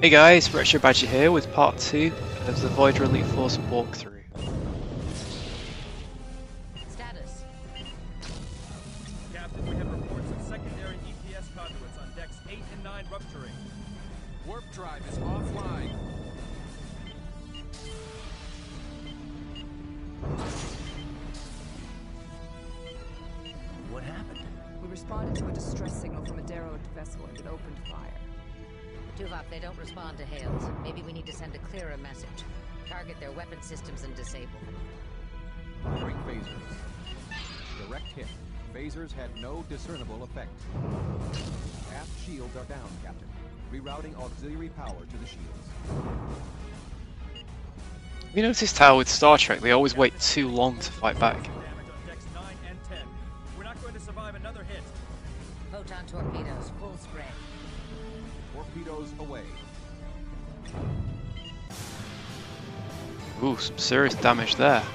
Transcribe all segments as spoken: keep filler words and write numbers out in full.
Hey guys, Retro Badger here with part two of the Voyager Elite Force walkthrough. Status. Captain, we have reports of secondary E P S conduits on decks eight and nine rupturing. Warp drive is offline. What happened? We responded to a distress signal from a derelict vessel and it opened fire. Tuvok, they don't respond to hails. Maybe we need to send a clearer message. Target their weapon systems and disable them. Bring phasers. Direct hit. Phasers had no discernible effect. Aft shields are down, Captain. Rerouting auxiliary power to the shields. Have you noticed how with Star Trek they always wait too long to fight back? Damage on decks nine and ten. We're not going to survive another hit. Photon torpedoes, full spray. Torpedoes away. Ooh, some serious damage there.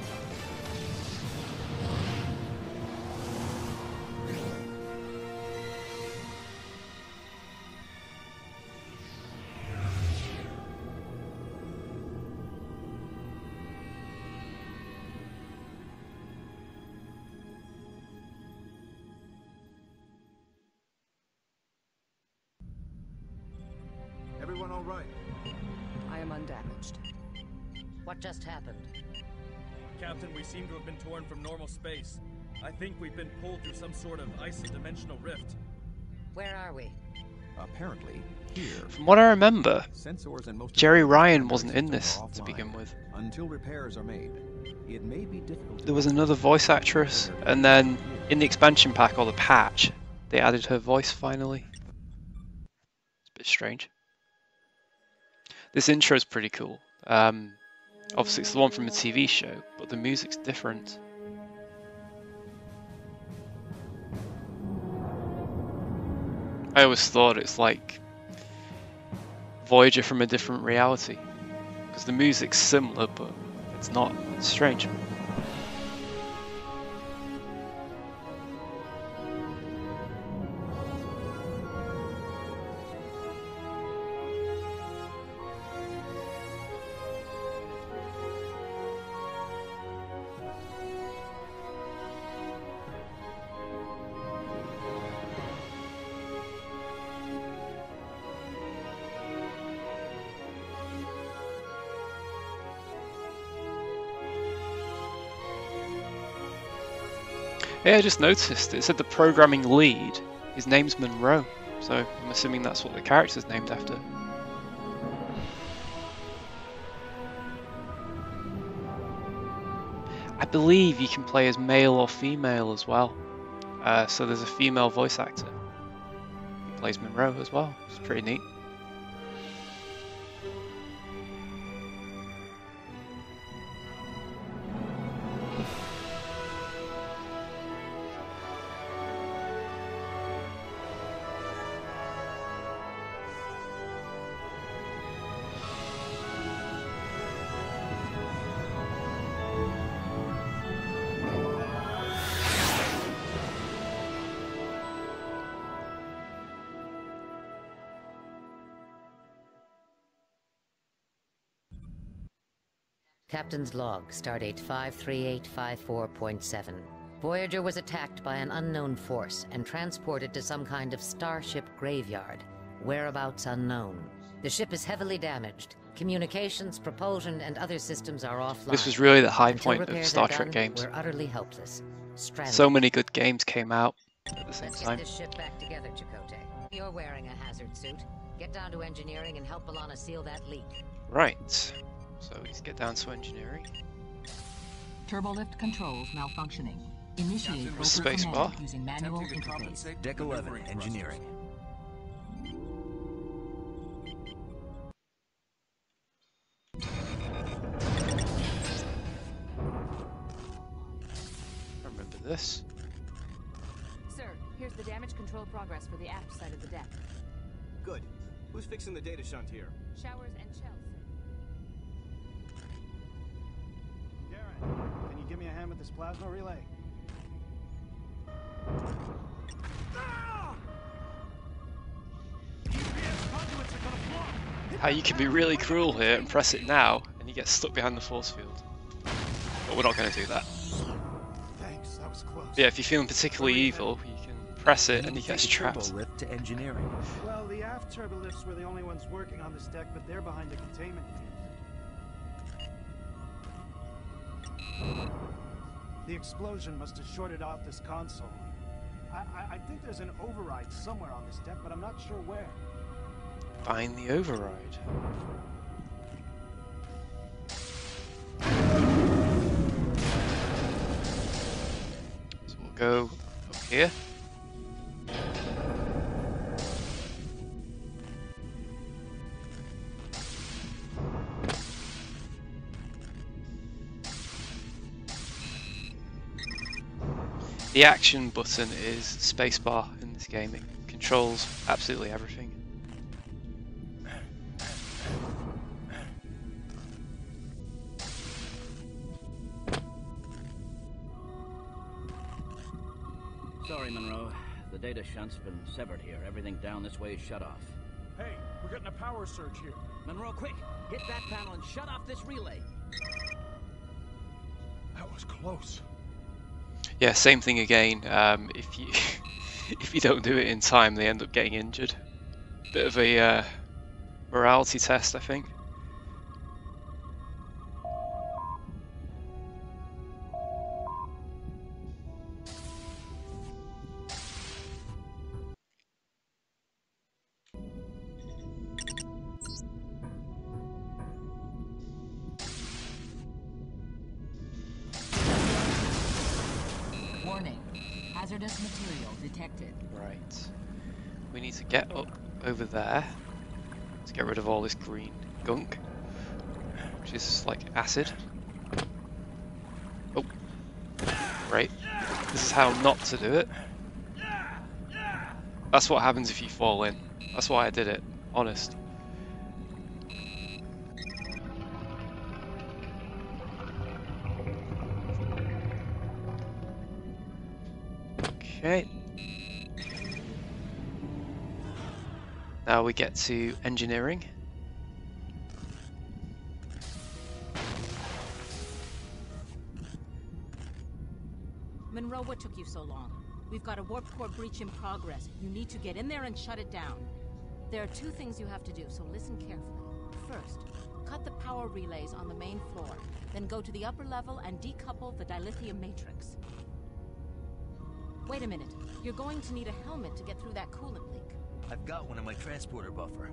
Everyone all right? I am undamaged. What just happened? Captain, we seem to have been torn from normal space. I think we've been pulled through some sort of icy dimensional rift. Where are we? Apparently, here. From what I remember, Sensors and most Jerry of the Ryan wasn't in systems this are to offline. begin with. Until repairs are made, it may be difficult. There was another voice actress, and then in the expansion pack or the patch, they added her voice finally. It's a bit strange. This intro is pretty cool. Um, obviously it's the one from a T V show, but the music's different. I always thought it's like Voyager from a different reality, because the music's similar, but it's not. It's strange. Yeah, I just noticed it said the programming lead, his name's Monroe, so I'm assuming that's what the character's named after. I believe you can play as male or female as well, uh, so there's a female voice actor who plays Monroe as well. It's pretty neat. Captain's log, stardate five three eight five four point seven. Voyager was attacked by an unknown force and transported to some kind of starship graveyard. Whereabouts unknown. The ship is heavily damaged. Communications, propulsion, and other systems are offline. This was really the high Until point of repairs Star are Trek done, games. We're utterly helpless. Stranded. So many good games came out at the same Let's time. get this ship back together, Chakotay. You're wearing a hazard suit. Get down to engineering and help B'Elanna seal that leak. Right. So let's get down to engineering. Turbolift controls malfunctioning. Initiate over Space command bar. using manual interface. Deck eleven, engineering. Remember this? Sir, here's the damage control progress for the aft side of the deck. Good. Who's fixing the data shunt here? Showers and shells. Garen, can you give me a hand with this plasma relay? Ah! E P S conduits are gonna blow! how you can be really cruel here and press it now, and you get stuck behind the force field. But we're not going to do that. Thanks, that was close. But yeah, if you're feeling particularly evil, you can press it and you get trapped. Lift to engineering. Well, the aft turbolifts were the only ones working on this deck, but they're behind the containment field. The explosion must have shorted off this console. I, I, I think there's an override somewhere on this deck, but I'm not sure where. Find the override. So we'll go up here. The action button is spacebar in this game. It controls absolutely everything. Sorry, Monroe. The data shunt's been severed here. Everything down this way is shut off. Hey, we're getting a power surge here. Monroe, quick! Hit that panel and shut off this relay. That was close. Yeah, same thing again. Um, if you if you don't do it in time, they end up getting injured. Bit of a uh, morality test, I think. Warning. Hazardous material detected. Right. We need to get up over there to get rid of all this green gunk, which is like acid. Oh, great. This is how not to do it. That's what happens if you fall in. That's why I did it. Honest. Okay. Now we get to engineering. Monroe, what took you so long? We've got a warp core breach in progress. You need to get in there and shut it down. There are two things you have to do, so listen carefully. First, cut the power relays on the main floor. Then go to the upper level and decouple the dilithium matrix. Wait a minute. You're going to need a helmet to get through that coolant leak. I've got one in my transporter buffer.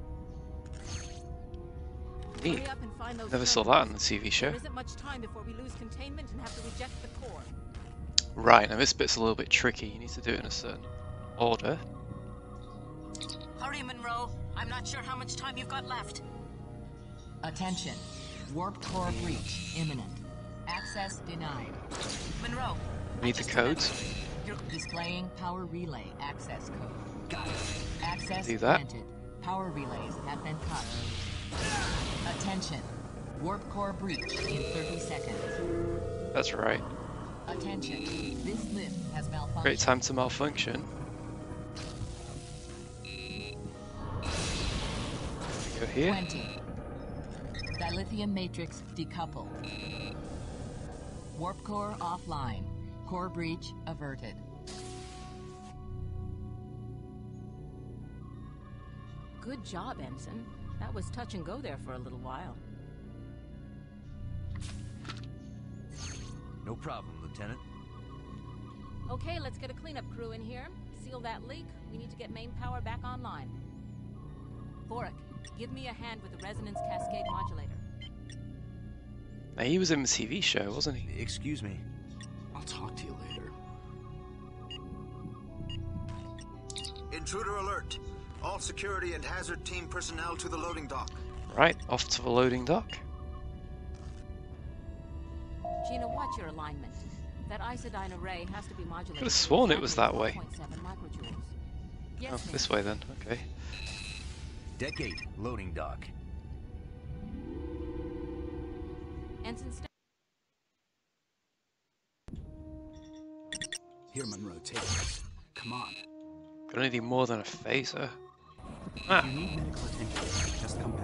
Neat. Hurry up and find those Never saw terminals. that on the T V show. There isn't much time before we lose containment and have to reject the core. Right, now this bit's a little bit tricky. You need to do it in a certain order. Hurry, Monroe. I'm not sure how much time you've got left. Attention. Warp core breach imminent. Access denied. Monroe. We need the codes. You're displaying power relay access code. Got it. Access Do that. granted. Power relays have been cut. Attention. Warp core breach in thirty seconds. That's right. Attention. This lift has malfunctioned. Great time to malfunction. Go here. twenty. Dilithium matrix decoupled. Warp core offline. Core breach averted. Good job, Ensign. That was touch and go there for a little while. No problem, Lieutenant. Okay, let's get a cleanup crew in here. Seal that leak. We need to get main power back online. Vorik, give me a hand with the resonance cascade modulator. Now, he was in the T V show, wasn't he? Excuse me. I'll talk to you later. Intruder alert. All security and hazard team personnel to the loading dock. Right, off to the loading dock. Gina, watch your alignment. That isodyne array has to be modulated. Could have sworn it was that way. four point seven microjoules. Yes, Oh, ma'am. this way then. Okay. Deck eight, loading dock. Ensign, sta- Here, Monroe, take this. Come on. Gonna need more than a phaser. Ah, You need medical attention. Just come back.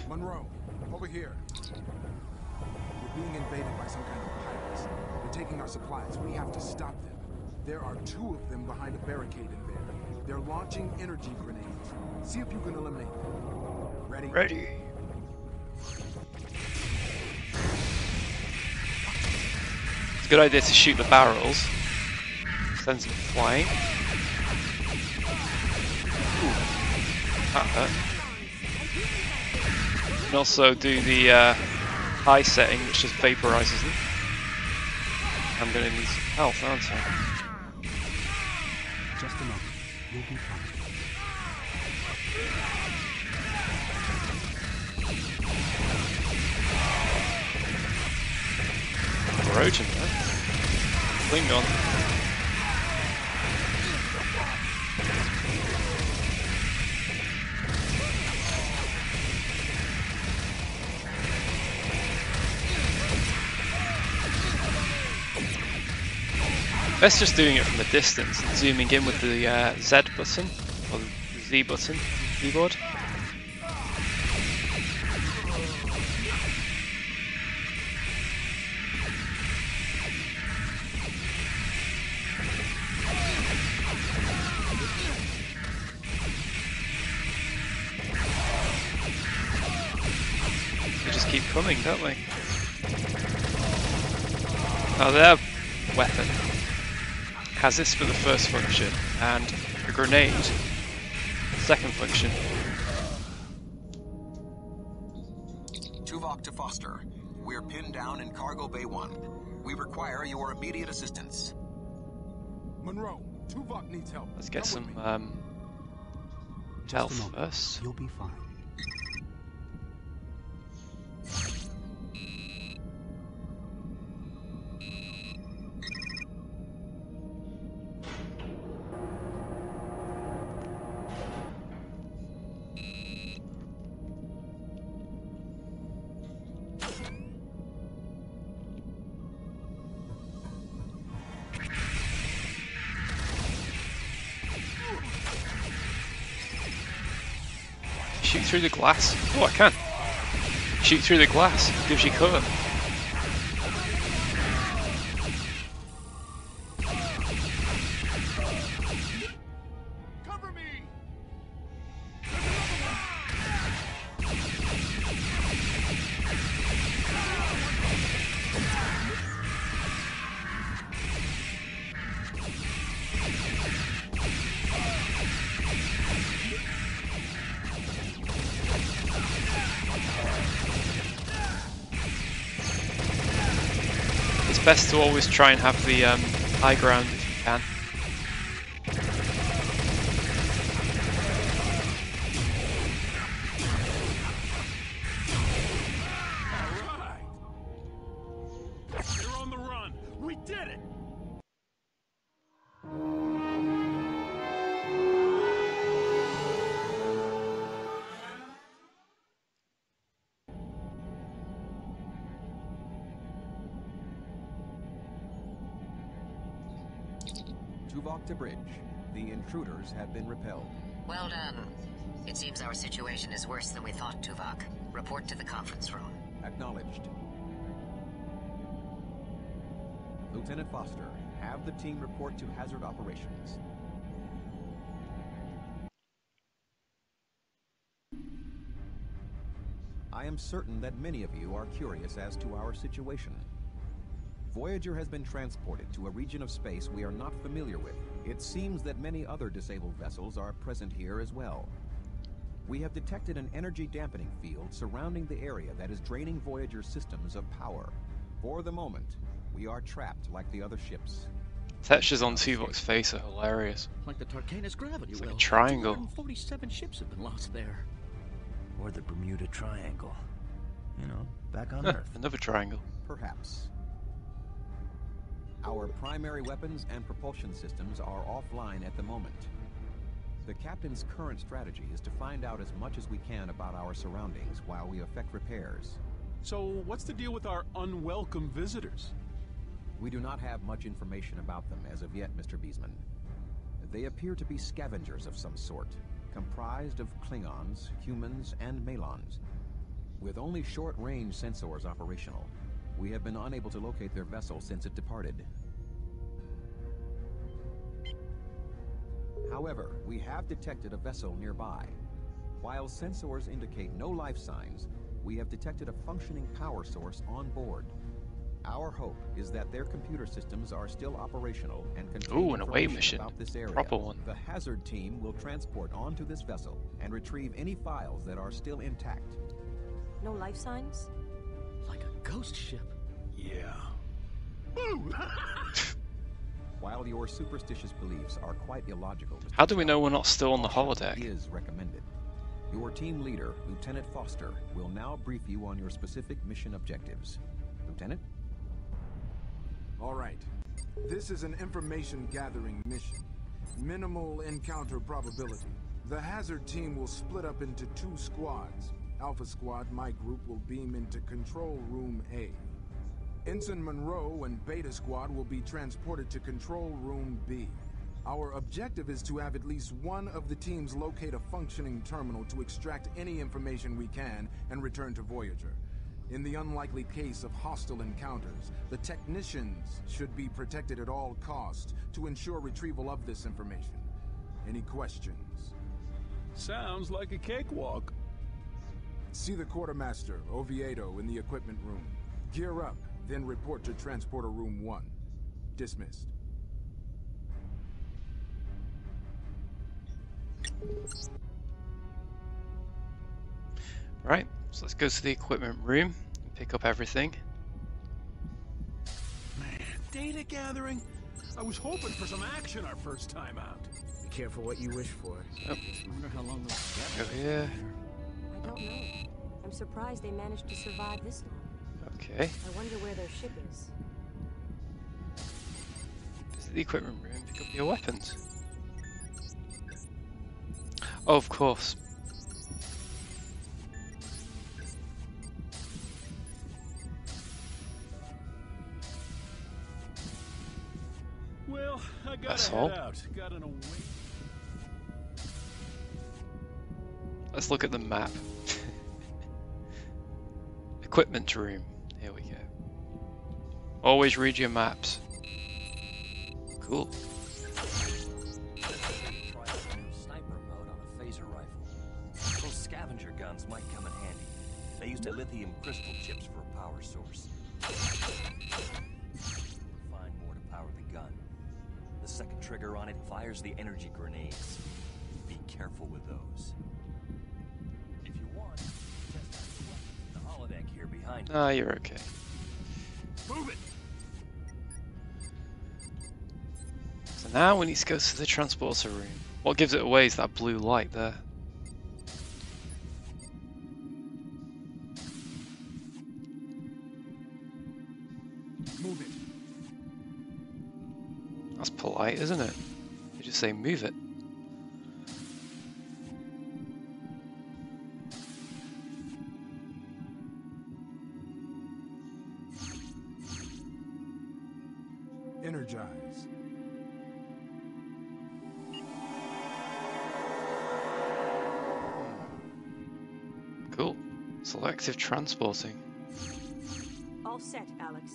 Monroe, over here. We're being invaded by some kind of pirates. They're taking our supplies. We have to stop them. There are two of them behind a barricade in there. They're launching energy grenades. See if you can eliminate them. Ready? Ready. It's a good idea to shoot the barrels. Sends them flying. Ooh. That hurt. You can also do the uh, high setting, which just vaporizes them. I'm going to need some health, aren't I? Just a moment. You'll be fine. Corrosion, man. Klingon. Best just doing it from a distance and zooming in with the uh, Z button, or the Z button on the keyboard. They just keep coming, don't they? Now their weapon has this for the first function, and a grenade, second function. Tuvok to Foster. We're pinned down in Cargo Bay one. We require your immediate assistance. Monroe, Tuvok needs help. Let's get Come some um, health first. You'll be fine. Shoot through the glass. Oh, I can. Shoot through the glass. Gives you cover. Cover me! It's best to always try and have the um, high ground if you can. Alright! They're on the run! We did it! Tuvok to bridge. The intruders have been repelled. Well done. It seems our situation is worse than we thought, Tuvok. Report to the conference room. Acknowledged. Lieutenant Foster, have the team report to hazard operations. I am certain that many of you are curious as to our situation. Voyager has been transported to a region of space we are not familiar with. It seems that many other disabled vessels are present here as well. We have detected an energy dampening field surrounding the area that is draining Voyager's systems of power. For the moment, we are trapped like the other ships. Textures on Tuvok's face are hilarious. Like the Tarkanus gravity It's like well. a triangle. two hundred forty-seven ships have been lost there. Or the Bermuda Triangle. You know, back on Earth. Another triangle. Perhaps. Our primary weapons and propulsion systems are offline at the moment. The captain's current strategy is to find out as much as we can about our surroundings while we effect repairs. So, what's the deal with our unwelcome visitors? We do not have much information about them as of yet, Mister Beesman. They appear to be scavengers of some sort, comprised of Klingons, humans, and Malons. With only short-range sensors operational, we have been unable to locate their vessel since it departed. However, we have detected a vessel nearby. While sensors indicate no life signs, we have detected a functioning power source on board. Our hope is that their computer systems are still operational and contain Ooh, an away information mission. about this area. Proper one. The hazard team will transport onto this vessel and retrieve any files that are still intact. No life signs? Like a ghost ship. Yeah. While your superstitious beliefs are quite illogical, Mister How do we know Chow, we're not still on the caution holodeck? is recommended. Your team leader, Lieutenant Foster, will now brief you on your specific mission objectives. Lieutenant? All right. This is an information gathering mission. Minimal encounter probability. The hazard team will split up into two squads. Alpha Squad, my group, will beam into Control Room A. Ensign Monroe and Beta Squad will be transported to Control Room B. Our objective is to have at least one of the teams locate a functioning terminal to extract any information we can and return to Voyager. In the unlikely case of hostile encounters, the technicians should be protected at all costs to ensure retrieval of this information. Any questions? Sounds like a cakewalk. See the quartermaster, Oviedo, in the equipment room. Gear up, then report to Transporter Room one. Dismissed. Right, so let's go to the equipment room and pick up everything. Man, data gathering? I was hoping for some action our first time out. Be careful what you wish for. Oh. I wonder how long those Go here. I don't know. I'm surprised they managed to survive this long. Okay. I wonder where their ship is. Visit the equipment room, pick up your weapons. Oh, of course. Well, I gotta That's head all. out. Got an away. Let's look at the map. Equipment room. Here we go. Always read your maps. Cool. Sniper mode on a phaser rifle. Those scavenger guns might come in handy. They used a lithium crystal chips for a power source. Find more to power the gun. The second trigger on it fires the energy grenades. Be careful with those. If you want, test out the weapon. The holodeck here behind you. Ah, you're okay. Move it! So now we need to go to the transporter room. What gives it away is that blue light there. Move it. That's polite, isn't it? You just say move it. Energize. Cool. Selective transporting. All set, Alex.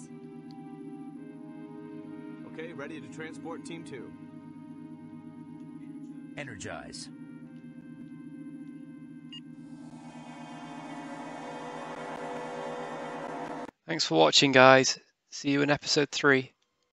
Okay, ready to transport Team two. Energize. Thanks for watching, guys. See you in episode three.